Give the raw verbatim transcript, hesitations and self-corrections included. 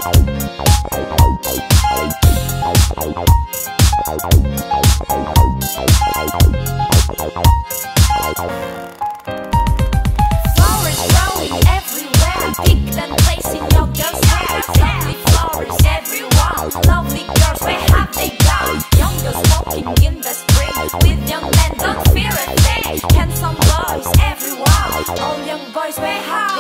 Flowers growing everywhere, pick them, place in your girl's hair. Lovely flowers everyone, lovely girls, where have they gone? Young girls walking in the spring, with young men, don't fear a thing. Handsome boys everyone, all young boys, where have